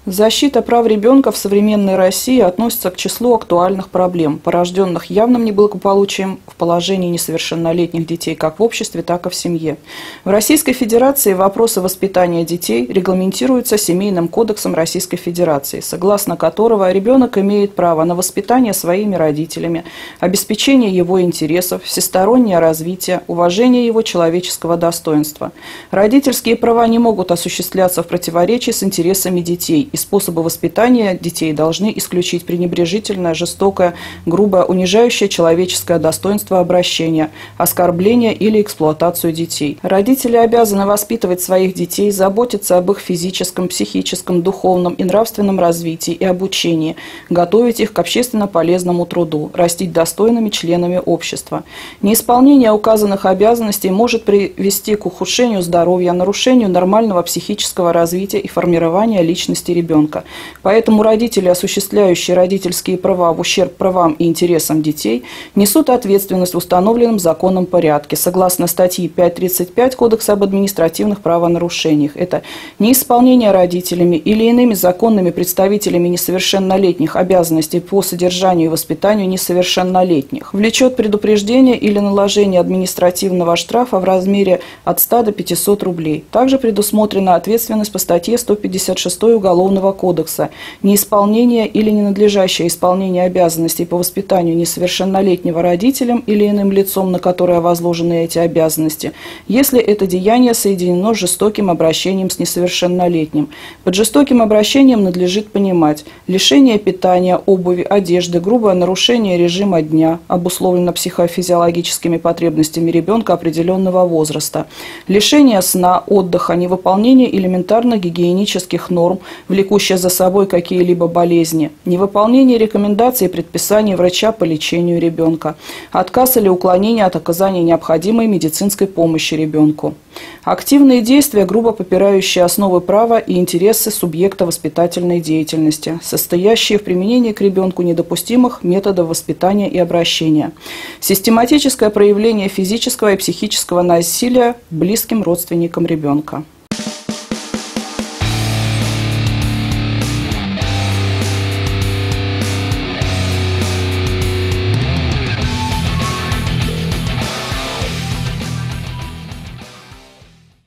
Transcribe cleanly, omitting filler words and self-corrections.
Защита прав ребенка в современной России относится к числу актуальных проблем, порожденных явным неблагополучием в положении несовершеннолетних детей как в обществе, так и в семье. В Российской Федерации вопросы воспитания детей регламентируются Семейным кодексом Российской Федерации, согласно которого ребенок имеет право на воспитание своими родителями, обеспечение его интересов, всестороннее развитие, уважение его человеческого достоинства. Родительские права не могут осуществляться в противоречии с интересами детей, и способы воспитания детей должны исключить пренебрежительное, жестокое, грубое, унижающее человеческое достоинство обращение, оскорбление или эксплуатацию детей. Родители обязаны воспитывать своих детей, заботиться об их физическом, психическом, духовном и нравственном развитии и обучении, готовить их к общественно полезному труду, растить достойными членами общества. Неисполнение указанных обязанностей может привести к ухудшению здоровья, нарушению нормального психического развития и формирования личности ребенка. Поэтому родители, осуществляющие родительские права в ущерб правам и интересам детей, несут ответственность в установленном законом порядке, согласно статьи 5.35 Кодекса об административных правонарушениях. Это неисполнение родителями или иными законными представителями несовершеннолетних обязанностей по содержанию и воспитанию несовершеннолетних. Влечет предупреждение или наложение административного штрафа в размере от 100 до 500 рублей. Также предусмотрена ответственность по статье 156 Уголовного кодекса. Неисполнение или ненадлежащее исполнение обязанностей по воспитанию несовершеннолетнего родителям или иным лицом, на которое возложены эти обязанности, если это деяние соединено с жестоким обращением с несовершеннолетним. Под жестоким обращением надлежит понимать лишение питания, обуви, одежды, грубое нарушение режима дня, обусловлено психофизиологическими потребностями ребенка определенного возраста, лишение сна, отдыха, невыполнение элементарных гигиенических норм, влекущее за собой какие-либо болезни, невыполнение рекомендаций и предписаний врача по лечению ребенка, отказ или уклонение от оказания необходимой медицинской помощи ребенку. Активные действия, грубо попирающие основы права и интересы субъекта воспитательной деятельности, состоящие в применении к ребенку недопустимых методов воспитания и обращения. Систематическое проявление физического и психического насилия близким родственникам ребенка.